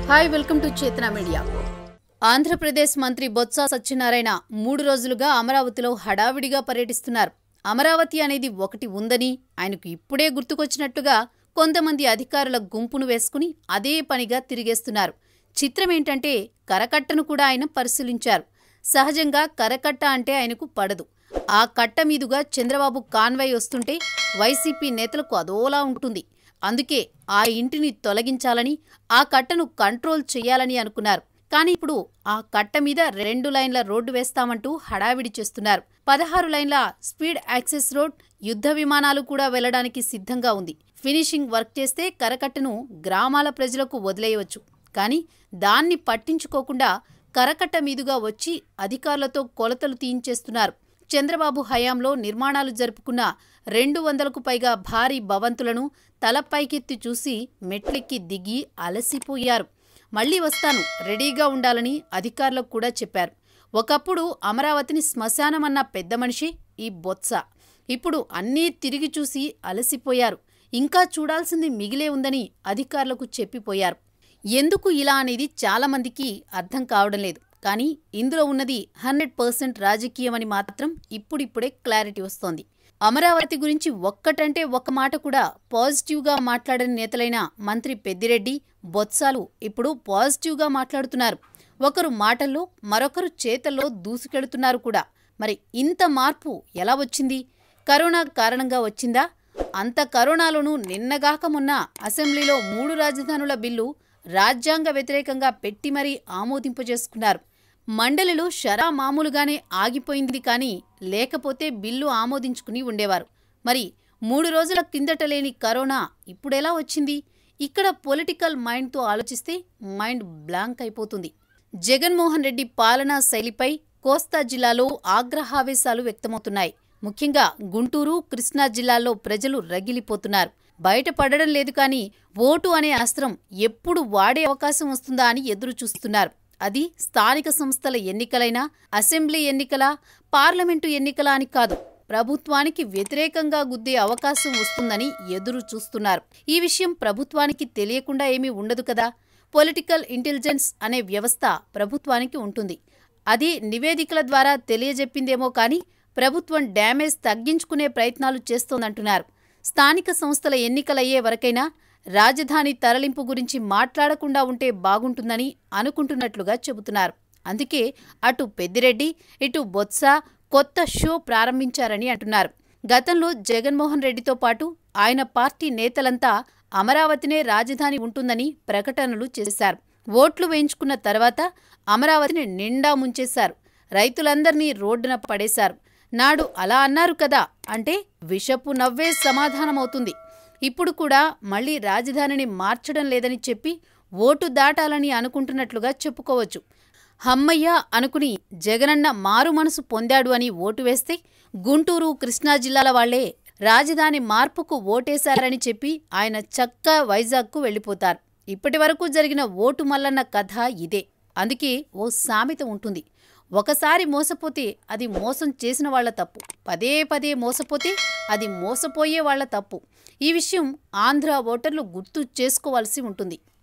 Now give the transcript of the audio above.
Hi welcome to Chetana media. Andhra Pradesh మంత్రి బొత్స సత్యనారాయణ 3 రోజులుగా అమరావతిలో హడావిడిగా పర్యటిస్తున్నారు. అమరావతి అనేది ఒకటి ఉందని ఆయనకు ఇప్పుడే గుర్తుకొచ్చినట్టుగా కొంతమంది అధికారుల గుంపును వేసుకుని అదే పనిగా తిరిగేస్తున్నారు. చిత్రమేంటంటే కరకట్టను కూడా ఆయన పరిశీలించారు. సహజంగా కరకట్ట అంటే ఆయనకు పడదు. ఆ కట్ట మీదుగా చంద్రబాబు కాన్వాయ్ వస్తుంటే వైసీపీ నేతలకు అదోలా ఉంటుంది. అందుకే ఆ ఇంటిని తొలగించాలని, ఆ కట్టను కంట్రోల్ చేయాలని అనుకున్నారు. కానీ ఇప్పుడు ఆ కట్ట మీద 2 లైన్ల రోడ్డు వేస్తామంటూ హడావిడి చేస్తున్నారు. 16 లైన్ల స్పీడ్ యాక్సెస్ రోడ్, యుద్ధ విమానాలు కూడా వెళ్లడానికి సిద్ధంగా ఉంది. ఫినిషింగ్ వర్క్ చేస్తే కరకట్టను గ్రామాల ప్రజలకు వదిలేయవచ్చు. కానీ దాన్ని పట్టించుకోకుండా కరకట్ట మీదుగా వచ్చి అధికారులతో కొలతలు తీయించేస్తున్నారు. చంద్రబాబు హయాంలో నిర్మాణాలు జరుపుకున్న 200కు పైగా భారీ భవంతులను తలపైకెత్తి చూసి మెట్లెక్కి దిగి అలసిపోయారు. మళ్లీ వస్తాను, రెడీగా ఉండాలని అధికారులకు కూడా చెప్పారు. ఒకప్పుడు అమరావతిని శ్మశానమన్న పెద్ద మనిషి ఈ బొత్స. ఇప్పుడు అన్నీ తిరిగి చూసి అలసిపోయారు. ఇంకా చూడాల్సింది మిగిలే ఉందని అధికారులకు చెప్పిపోయారు. ఎందుకు ఇలా అనేది చాలామందికి అర్థం కావడం లేదు. కానీ ఇందులో ఉన్నది 100% రాజకీయమని మాత్రం ఇప్పుడిప్పుడే క్లారిటీ వస్తోంది. అమరావతి గురించి ఒక్కటంటే ఒక్క మాట కూడా పాజిటివ్గా మాట్లాడని నేతలైన మంత్రి పెద్దిరెడ్డి, బొత్సాలు ఇప్పుడు పాజిటివ్గా మాట్లాడుతున్నారు. ఒకరు మాటల్లో, మరొకరు చేతల్లో దూసుకెడుతున్నారు కూడా. మరి ఇంత మార్పు ఎలా వచ్చింది? కరోనా కారణంగా వచ్చిందా? అంత కరోనాలోనూ నిన్నగాక మొన్న అసెంబ్లీలో 3 రాజధానుల బిల్లు రాజ్యాంగ వ్యతిరేకంగా పెట్టి మరీ ఆమోదింపజేసుకున్నారు. మండలిలో షరా మామూలుగానే ఆగిపోయింది. కానీ లేకపోతే బిల్లు ఆమోదించుకుని ఉండేవారు. మరి 3 రోజుల కిందట లేని కరోనా ఇప్పుడెలా వచ్చింది? ఇక్కడ పొలిటికల్ మైండ్తో ఆలోచిస్తే మైండ్ బ్లాంక్ అయిపోతుంది. జగన్మోహన్ రెడ్డి పాలనా శైలిపై కోస్తా జిల్లాలో ఆగ్రహావేశాలు వ్యక్తమవుతున్నాయి. ముఖ్యంగా గుంటూరు, కృష్ణా జిల్లాల్లో ప్రజలు రగిలిపోతున్నారు. బయటపడడం లేదు. కానీ ఓటు అనే అస్త్రం ఎప్పుడు వాడే అవకాశం వస్తుందా అని ఎదురు చూస్తున్నారు. అది స్థానిక సంస్థల ఎన్నికలైనా, అసెంబ్లీ ఎన్నికల, పార్లమెంటు ఎన్నికల అని కాదు, ప్రభుత్వానికి వ్యతిరేకంగా గుద్దే అవకాశం వస్తుందని ఎదురు చూస్తున్నారు. ఈ విషయం ప్రభుత్వానికి తెలియకుండా ఏమీ ఉండదు కదా. పొలిటికల్ ఇంటెలిజెన్స్ అనే వ్యవస్థ ప్రభుత్వానికి ఉంటుంది. అది నివేదికల ద్వారా తెలియజెప్పిందేమో కానీ ప్రభుత్వం డ్యామేజ్ తగ్గించుకునే ప్రయత్నాలు చేస్తోందంటున్నారు. స్థానిక సంస్థల ఎన్నికలయ్యే వరకైనా రాజధాని తరలింపు గురించి మాట్లాడకుండా ఉంటే బాగుంటుందని అనుకుంటున్నట్లుగా చెబుతున్నారు. అందుకే అటు పెద్దిరెడ్డి, ఇటు బొత్స కొత్త షో ప్రారంభించారని అంటున్నారు. గతంలో జగన్మోహన్ రెడ్డితో పాటు ఆయన పార్టీ నేతలంతా అమరావతినే రాజధాని ఉంటుందని ప్రకటనలు చేశారు. ఓట్లు వేయించుకున్న తర్వాత అమరావతిని నిండా ముంచేశారు. రైతులందర్నీ రోడ్డున పడేశారు. నాడు అలా అన్నారు కదా అంటే విషపు నవ్వే సమాధానమవుతుంది. ఇప్పుడు కూడా మళ్లీ రాజధానిని మార్చడం లేదని చెప్పి ఓటు దాటాలని అనుకుంటున్నట్లుగా చెప్పుకోవచ్చు. హమ్మయ్య అనుకుని జగనన్న మారు మనసు పొందాడు అని ఓటు వేస్తే గుంటూరు, కృష్ణా జిల్లాల వాళ్లే రాజధాని మార్పుకు ఓటేశారని చెప్పి ఆయన చక్కా వైజాగ్కు వెళ్లిపోతారు. ఇప్పటి వరకు జరిగిన ఓటు మల్లన్న కథ ఇదే. అందుకే ఓ సామెత ఉంటుంది, ఒకసారి మోసపోతే అది మోసం చేసిన వాళ్ల తప్పు, పదే పదే మోసపోతే అది మోసపోయే వాళ్ల తప్పు. ఈ విషయం ఆంధ్ర ఓటర్లు గుర్తు చేసుకోవాల్సి ఉంటుంది.